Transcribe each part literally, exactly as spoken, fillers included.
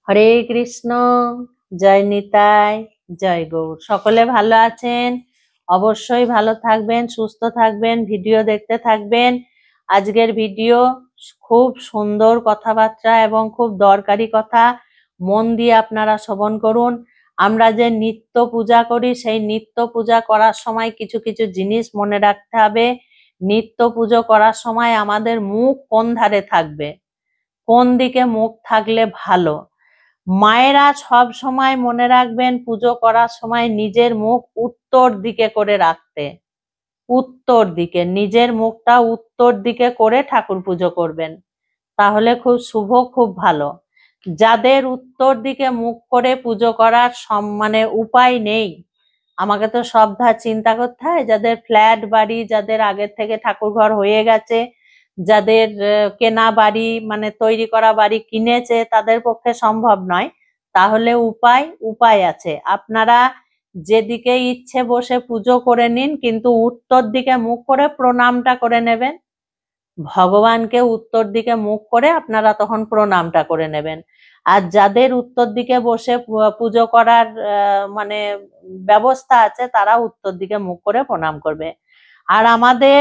হরে কৃষ্ণ। জয় নিতাই, জয় গৌর। সকলে ভালো আছেন? অবশ্যই ভালো থাকবেন, সুস্থ থাকবেন, ভিডিও দেখতে থাকবেন। আজকের ভিডিও খুব সুন্দর কথাবার্তা এবং খুব দরকারি কথা, মন দিয়ে আপনারা শ্রবণ করুন। আমরা যে নিত্য পূজা করি, সেই নিত্য পূজা করার সময় কিছু কিছু জিনিস মনে রাখতে হবে। নিত্য পুজো করার সময় আমাদের মুখ কোন ধারে থাকবে, কোন দিকে মুখ থাকলে ভালো। মায়েরা সব সময় মনে রাখবেন পুজো করার সময় নিজের মুখ উত্তর দিকে করে রাখতে। উত্তর দিকে, নিজের মুখটা উত্তর দিকে করে ঠাকুর পুজো করবেন, তাহলে খুব শুভ, খুব ভালো। যাদের উত্তর দিকে মুখ করে পুজো করার মানে উপায় নেই, আমাকে তো সব ধার চিন্তা করতে হয়। যাদের ফ্ল্যাট বাড়ি, যাদের আগের থেকে ঠাকুর ঘর হয়ে গেছে, যাদের কেনা বাড়ি মানে তৈরি করা বাড়ি কিনেছে, তাদের পক্ষে সম্ভব নয়। তাহলে উপায় উপায় আছে। আপনারা যেদিকে ইচ্ছে বসে পুজো করে নিন, কিন্তু উত্তর দিকে মুখ করে প্রণামটা করে নেবেন। ভগবানকে উত্তর দিকে মুখ করে আপনারা তখন প্রণামটা করে নেবেন। আর যাদের উত্তর দিকে বসে পুজো করার মানে ব্যবস্থা আছে, তারা উত্তর দিকে মুখ করে প্রণাম করবে। আর আমাদের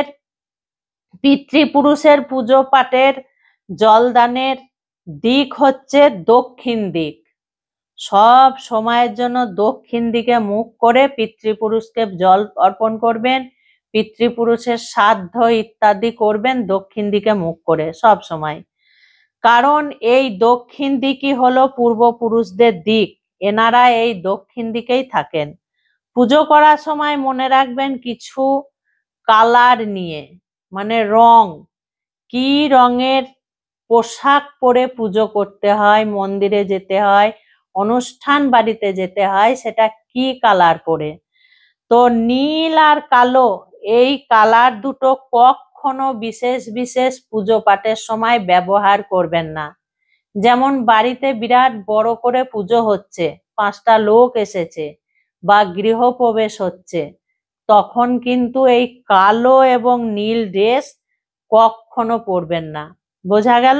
পিতৃপুরুষের পুজো পাঠের জলদানের দিক হচ্ছে দক্ষিণ দিক। সব সময়ের জন্য দক্ষিণ দিকে মুখ করে পিতৃপুরুষকে জল অর্পণ করবেন, পিতৃপুরুষের শ্রাদ্ধ ইত্যাদি করবেন দক্ষিণ দিকে মুখ করে সব সময়। কারণ এই দক্ষিণ দিকই হলো পূর্বপুরুষদের দিক, এনারা এই দক্ষিণ দিকেই থাকেন। পুজো করার সময় মনে রাখবেন কিছু কালার নিয়ে, মানে রং, কি রঙের পোশাক পরে পুজো করতে হয়, মন্দিরে যেতে হয়, অনুষ্ঠান বাড়িতে যেতে হয়, সেটা কি কালার পরে। তো নীল আর কালো, এই কালার দুটো কখনো বিশেষ বিশেষ পুজো পাঠের সময় ব্যবহার করবেন না। যেমন বাড়িতে বিরাট বড় করে পুজো হচ্ছে, পাঁচটা লোক এসেছে বা গৃহপ্রবেশ হচ্ছে, তখন কিন্তু এই কালো এবং নীল ড্রেস কখনো পরবেন না। বোঝা গেল?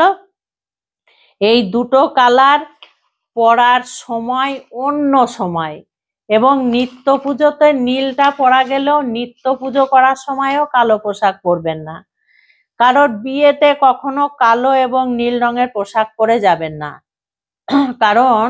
এই দুটো কালার পরার সময় অন্য সময়, এবং নিত্য পুজোতে নীলটা পরা গেলেও নিত্য পুজো করার সময়ও কালো পোশাক পরবেন না। কারোর বিয়েতে কখনো কালো এবং নীল রঙের পোশাক পরে যাবেন না, কারণ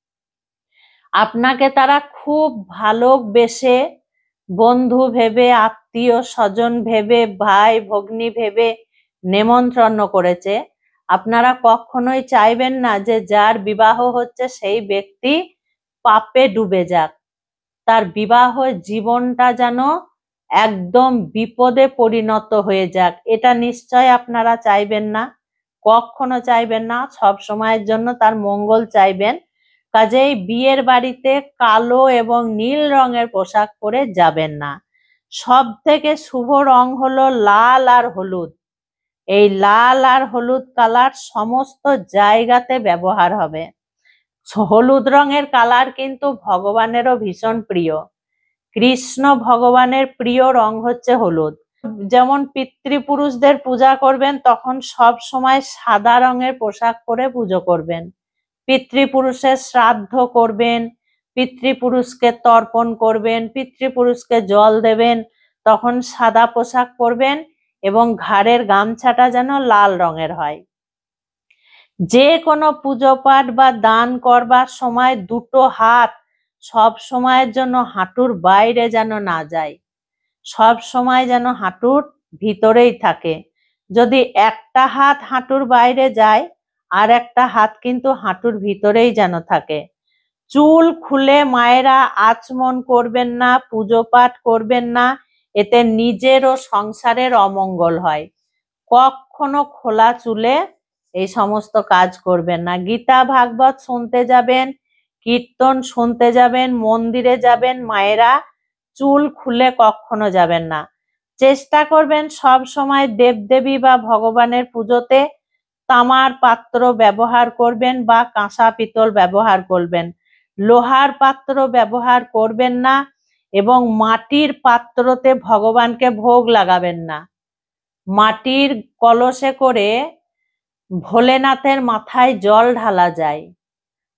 আপনাকে তারা খুব ভালোবেসে, বন্ধু ভেবে, আত্মীয় স্বজন ভেবে, ভাই ভগ্নী ভেবে নেমন্ত্রণ করেছে। আপনারা কখনোই চাইবেন না যে যার বিবাহ হচ্ছে সেই ব্যক্তি পাপে ডুবে যাক, তার বিবাহ জীবনটা যেন একদম বিপদে পরিণত হয়ে যাক, এটা নিশ্চয় আপনারা চাইবেন না, কখনো চাইবেন না। সব সময়ের জন্য তার মঙ্গল চাইবেন। কাজেই বিয়ের বাড়িতে কালো এবং নীল রঙের পোশাক পরে যাবেন না। সব থেকে শুভ রং হলো লাল আর হলুদ। এই লাল আর হলুদ কালার সমস্ত জায়গাতে ব্যবহার হবে। হলুদ রঙের কালার কিন্তু ভগবানেরও ভীষণ প্রিয়। কৃষ্ণ ভগবানের প্রিয় রং হচ্ছে হলুদ। যেমন পিতৃপুরুষদের পূজা করবেন, তখন সব সময় সাদা রঙের পোশাক পরে পুজো করবেন। পিতৃপুরুষের শ্রাদ্ধ করবেন, পিতৃপুরুষকে তর্পণ করবেন, পিতৃপুরুষকে জল দেবেন, তখন সাদা পোশাক পরবেন এবং ঘাড়ের গামছাটা যেন লাল রঙের হয়। যে কোনো পুজো পাঠ বা দান করবার সময় দুটো হাত সব সময়ের জন্য হাঁটুর বাইরে যেন না যায়, সব সময় যেন হাঁটুর ভিতরেই থাকে। যদি একটা হাত হাঁটুর বাইরে যায়, আর একটা হাত কিন্তু হাঁটুর ভিতরেই যেন থাকে। চুল খুলে মায়েরা আচমন করবেন না, পুজো পাঠ করবেন না, এতে নিজের ও সংসারের অমঙ্গল হয়। কখনো খোলা চুলে এই সমস্ত কাজ করবেন না। গীতা ভাগবত শুনতে যাবেন, কীর্তন শুনতে যাবেন, মন্দিরে যাবেন, মায়েরা চুল খুলে কখনো যাবেন না। চেষ্টা করবেন সব সময় দেবদেবী বা ভগবানের পুজোতে তামার পাত্র ব্যবহার করবেন বা কাঁসা পিতল ব্যবহার করবেন। লোহার পাত্র ব্যবহার করবেন না, এবং মাটির পাত্রতে ভগবানকে ভোগ লাগাবেন না। মাটির কলসে করে ভোলেনাথের মাথায় জল ঢালা যায়,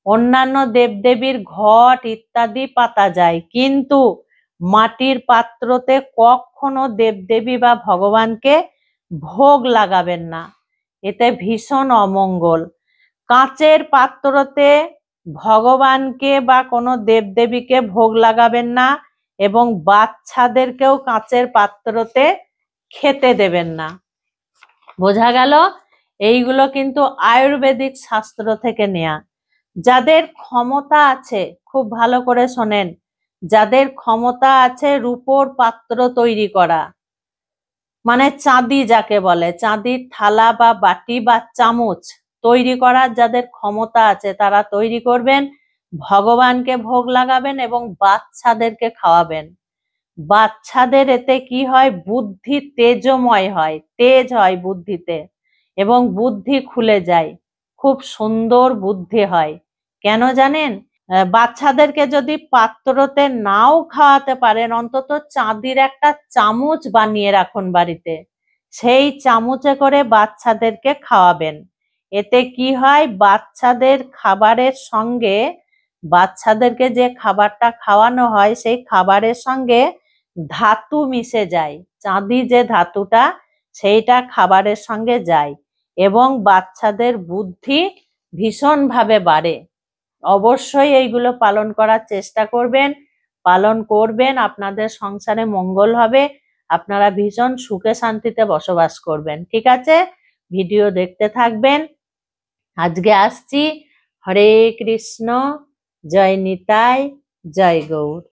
অন্যান্য দেবদেবীর ঘট ইত্যাদি পাতা যায়, কিন্তু মাটির পাত্রতে কখনো দেবদেবী বা ভগবানকে ভোগ লাগাবেন না, এতে ভীষণ অমঙ্গল। কাঁচের পাত্রতে ভগবানকে বা কোনো দেবদেবীকে ভোগ লাগাবেন না, এবং বাচ্চাদেরকেও কাঁচের পাত্রতে খেতে দেবেন না। বোঝা গেল? এইগুলো কিন্তু আয়ুর্বেদিক শাস্ত্র থেকে নেয়া। যাদের ক্ষমতা আছে, খুব ভালো করে শোনেন, যাদের ক্ষমতা আছে রূপোর পাত্র তৈরি করা, মানে চাঁদি যাকে বলে, চাঁদির থালা বা বাটি বা চামচ তৈরি করার যাদের ক্ষমতা আছে তারা তৈরি করবেন, ভগবানকে ভোগ লাগাবেন এবং বাচ্চাদেরকে খাওয়াবেন। বাচ্চাদের এতে কি হয়, বুদ্ধি তেজময় হয়, তেজ হয় বুদ্ধিতে, এবং বুদ্ধি খুলে যায়, খুব সুন্দর বুদ্ধি হয়। কেন জানেন? বাচ্চাদেরকে যদি পাত্রতে নাও খাওয়াতে পারেন, অন্তত চাঁদির একটা চামচ বানিয়ে রাখুন বাড়িতে, সেই চামচে করে বাচ্চাদেরকে খাওয়াবেন। এতে কি হয়, বাচ্চাদের খাবারের সঙ্গে, বাচ্চাদেরকে যে খাবারটা খাওয়ানো হয় সেই খাবারের সঙ্গে ধাতু মিশে যায়, চাঁদি যে ধাতুটা সেইটা খাবারের সঙ্গে যায়, এবং বাচ্চাদের বুদ্ধি ভীষণভাবে বাড়ে। অবশ্যই এইগুলো পালন করার চেষ্টা করবেন, পালন করবেন, আপনাদের সংসারে মঙ্গল হবে, আপনারা ভীষণ সুখে শান্তিতে বসবাস করবেন। ঠিক আছে, ভিডিও দেখতে থাকবেন। আজকে আসছি। হরে কৃষ্ণ, জয় নিতাই, জয় গৌর।